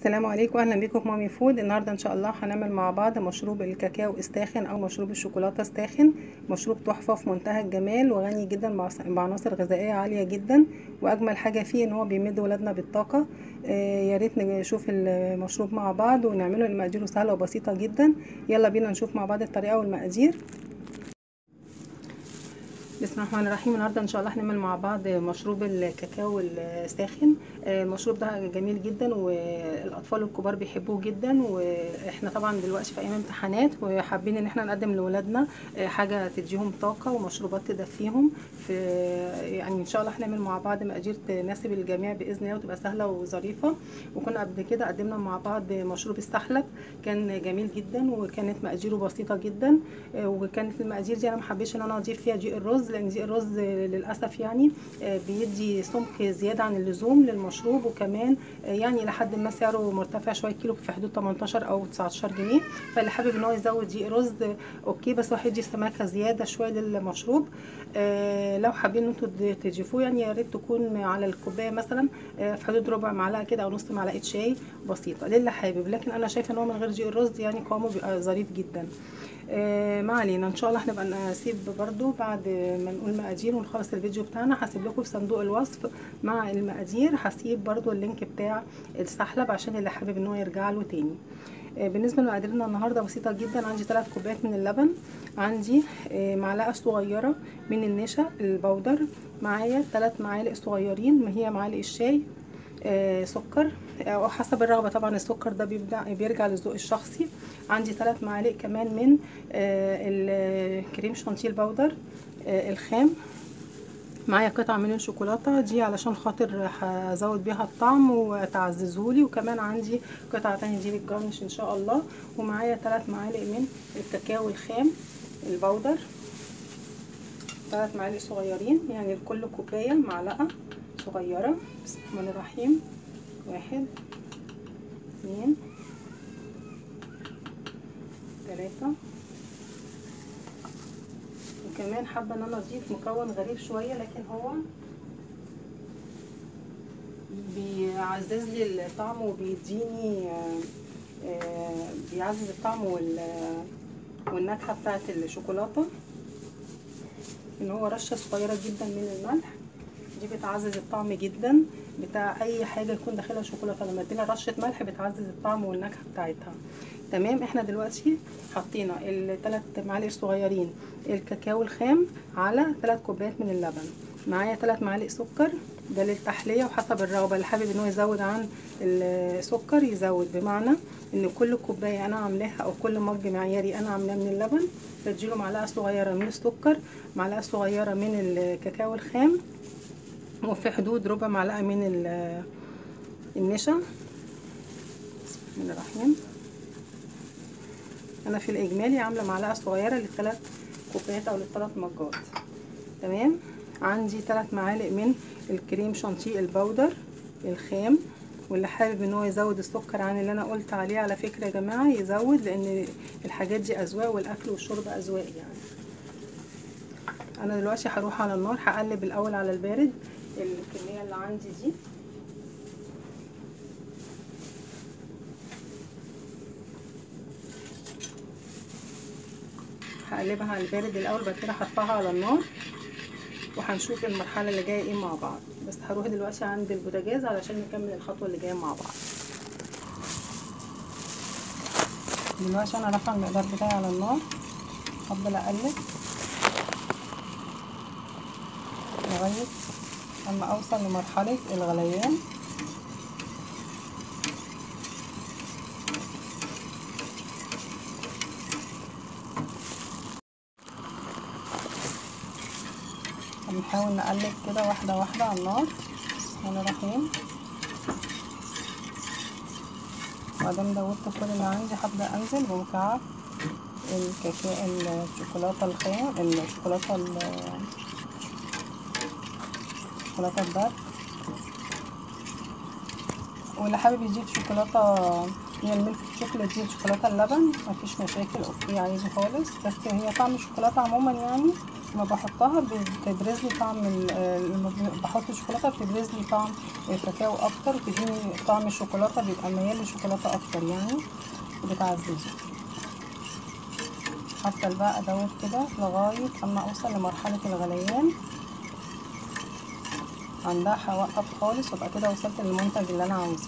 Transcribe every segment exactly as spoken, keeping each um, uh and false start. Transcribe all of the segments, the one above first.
السلام عليكم، اهلا بيكم في مامي فود. النهارده ان شاء الله هنعمل مع بعض مشروب الكاكاو الساخن او مشروب الشوكولاته الساخن. مشروب تحفه في منتهى الجمال وغني جدا بعناصر غذائيه عاليه جدا، واجمل حاجه فيه ان هو بيمد ولادنا بالطاقه. آه يا ريت نشوف المشروب مع بعض ونعمله. المقادير سهله وبسيطه جدا. يلا بينا نشوف مع بعض الطريقه والمقادير. بسم الله الرحمن الرحيم. النهارده ان شاء الله هنعمل مع بعض مشروب الكاكاو الساخن. المشروب ده جميل جدا والاطفال والكبار بيحبوه جدا، واحنا طبعا دلوقتي في ايام امتحانات وحابين ان احنا نقدم لاولادنا حاجه تديهم طاقه ومشروبات تدفيهم. في يعني ان شاء الله هنعمل مع بعض مقادير تناسب الجميع باذن الله وتبقى سهله وظريفه. وكنا قبل كده قدمنا مع بعض مشروب السحلب، كان جميل جدا وكانت مقاديره بسيطه جدا. وكانت المقادير دي انا ما حبيتش ان انا اضيف فيها دقيق الرز، لان دقيق الرز للاسف يعني بيدي سمك زياده عن اللزوم للمشروب، وكمان يعني لحد ما سعره مرتفع شويه، كيلو في حدود تمنتاشر او تسعتاشر جنيه. فاللي حابب ان هو يزود دقيق رز اوكي، بس هو هيدي سماكه زياده شويه للمشروب. لو حابين ان انتوا تضيفوه يعني يا ريت تكون على الكوبايه مثلا في حدود ربع معلقه كده او نص معلقه شاي بسيطه للي حابب، لكن انا شايفه ان هو من غير دقيق الرز يعني قوامه بيبقى ظريف جدا. آه ما علينا، ان شاء الله هنبقى نسيب برضو بعد ما نقول مقادير ونخلص الفيديو بتاعنا هسيب لكم في صندوق الوصف مع المقادير، هسيب برضو اللينك بتاع السحلب عشان اللي حابب ان هو يرجع له تاني. آه بالنسبه لمقاديرنا النهارده بسيطه جدا. عندي ثلاث كوبايات من اللبن، عندي آه معلقه صغيره من النشا البودر، معايا ثلاث معالق صغيرين ما هي معالق الشاي آه سكر او حسب الرغبه طبعا، السكر ده بيبدأ بيرجع للذوق الشخصي. عندي ثلاث معالق كمان من آه الكريم شانتيه البودر آه الخام، معايا قطعه من الشوكولاته دي علشان خاطر هزود بيها الطعم وتعززهولي، وكمان عندي قطعه تانية دي للجرنش ان شاء الله. ومعايا ثلاث معالق من الكاكاو الخام البودر، ثلاث معالق صغيرين يعني لكل كوبايه معلقه صغيره. بسم الله الرحمن الرحيم. واحد اثنين ثلاثة. وكمان حابة ان انا اضيف مكون غريب شوية، لكن هو بيعزز لي الطعم وبيديني بيعزز الطعم والنكهة بتاعت الشوكولاتة، ان هو رشة صغيرة جدا من الملح، دي بتعزز الطعم جدا بتاع اي حاجه يكون داخلها شوكولاته. لما ادينا رشه ملح بتعزز الطعم والنكهه بتاعتها. تمام. احنا دلوقتي حطينا الثلاث معالق صغيرين الكاكاو الخام على ثلاث كوبايات من اللبن، معايا ثلاث معالق سكر ده للتحليه وحسب الرغبه، اللي حابب ان هو يزود عن السكر يزود، بمعنى ان كل كوبايه انا عاملاها او كل مج معياري انا عاملاه من اللبن بديله معلقه صغيره من السكر، معلقه صغيره من الكاكاو الخام، وفي حدود ربع معلقه من النشا. بسم الله الرحمن الرحيم. انا في الاجمالي عامله معلقه صغيره للثلاث كوبايات او للثلاث مجات. تمام. عندي ثلاث معالق من الكريم شانتيه البودر الخام، واللي حابب ان هو يزود السكر عن اللي انا قلت عليه على فكره يا جماعه يزود، لان الحاجات دي اذواق والاكل والشرب اذواق يعني. انا دلوقتي هروح على النار هقلب الاول على البارد الكميه اللي عندي دي، هقلبها على البارد الاول، بعد كده هرفعها على النار وهنشوف المرحله اللي جايه ايه مع بعض. بس هروح دلوقتي عند البوتاجاز علشان نكمل الخطوه اللي جايه مع بعض. دلوقتي انا رافعه المقدار بتاعي على النار، هفضل اقلب لغايه اما اوصل لمرحله الغليان. هنحاول نقلب كده واحده واحده على النار. بسم الله الرحمن الرحيم. وبعدين دوبت كل اللي عندي هبدا انزل بمكعب الكاكاو الشوكولاته الخام الشوكولاته الشوكولاته الدارك واللي حابب يضيف شوكولاته من الميلك شوكليت دي شوكولاته اللبن مفيش مشاكل، اوكي عادي خالص. بس هي طعم الشوكولاته عموما يعني لما بحطها بتبرز لي طعم لما بحط الشوكولاته بتبرز لي طعم الكاكاو اكتر، وتديني طعم الشوكولاته بيبقى ميال للشوكولاته اكتر يعني، وبتعززه. هفضل بقى ادوب كده لغايه اما اوصل لمرحله الغليان، عندها هوقف خالص وابقى كده وصلت للمنتج اللي انا عاوزاه.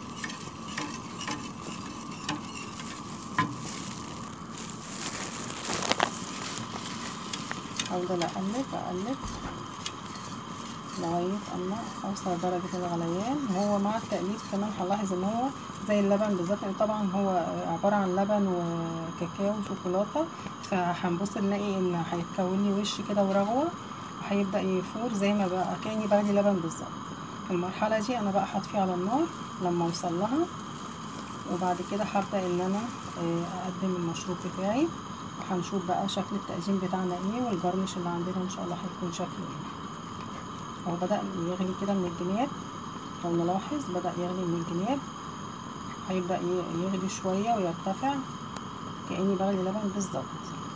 افضل اقلب اقلب لغايه اما اوصل لدرجه الغليان. وهو مع التقليب كمان هنلاحظ ان هو زي اللبن بالظبط، طبعا هو عباره عن لبن وكاكاو وشوكولاته، فهنبص نلاقي ان هيتكون لي وش كده ورغوه، وهيبدا يفور زي ما بقى كاني بغلي لبن بالظبط. في المرحله دي انا بقى هطفي على النار لما اوصل لها، وبعد كده هبدا ان انا اقدم المشروب بتاعي، وهنشوف بقى شكل التقديم بتاعنا ايه، والجرنش اللي عندنا ان شاء الله هيكون شكله ايه. هو بدأ يغلي كده من الجناب، لو نلاحظ بدأ يغلي من الجناب، هيبدأ يغلي شوية ويرتفع كأني بغلي لبن بالظبط.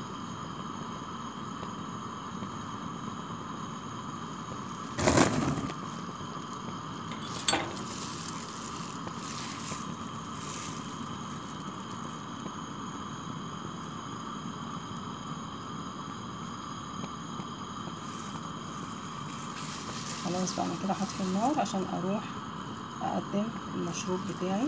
خلاص بقى انا كده هطفي النار عشان اروح اقدم المشروب بتاعي.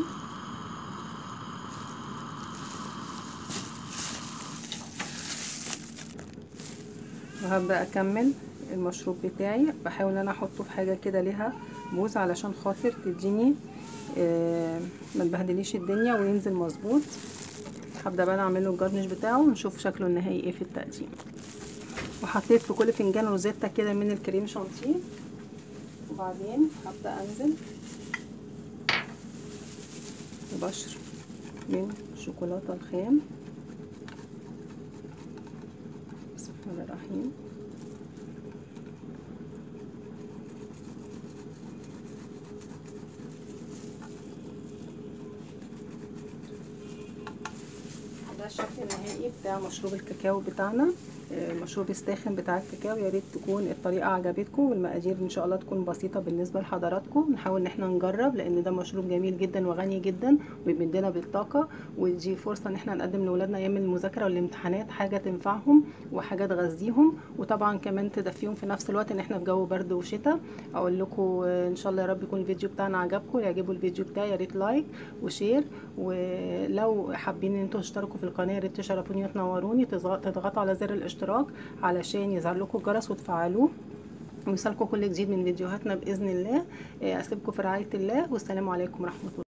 وهبدأ اكمل المشروب بتاعي، بحاول ان انا احطه في حاجة كده ليها بوز علشان خاطر تديني آه ما تبهدليش الدنيا وينزل مظبوط. هبدأ بقى اعمل له الجرنش بتاعه ونشوف شكله النهائي ايه في التقديم. وحطيت في كل فنجان روزيتا كده من الكريم شانتيه، وبعدين هبدأ انزل ببشر من الشوكولاتة الخام. بسم الله الرحمن الرحيم. ده الشكل النهائي بتاع مشروب الكاكاو بتاعنا، المشروب الساخن بتاع الكاكاو. يا ريت تكون الطريقه عجبتكم، والمقادير ان شاء الله تكون بسيطه بالنسبه لحضراتكم. نحاول ان احنا نجرب، لان ده مشروب جميل جدا وغني جدا وبيمدنا بالطاقه، ودي فرصه ان احنا نقدم لاولادنا ايام المذاكره والامتحانات حاجه تنفعهم وحاجه تغذيهم، وطبعا كمان تدفيهم في نفس الوقت ان احنا في جو برد وشتاء. اقول لكم ان شاء الله يا رب يكون الفيديو بتاعنا عجبكم. يعجبوا الفيديو بتاعي يا ريت لايك وشير، ولو حابين ان انتوا تشتركوا في القناه يا ريت تشرفوني وتنوروني، تضغطوا على زر الاشتراك علشان يظهر لكم الجرس وتفعلوه ويوصلكم كل جديد من فيديوهاتنا باذن الله. اسيبكم في رعايه الله، والسلام عليكم ورحمه الله.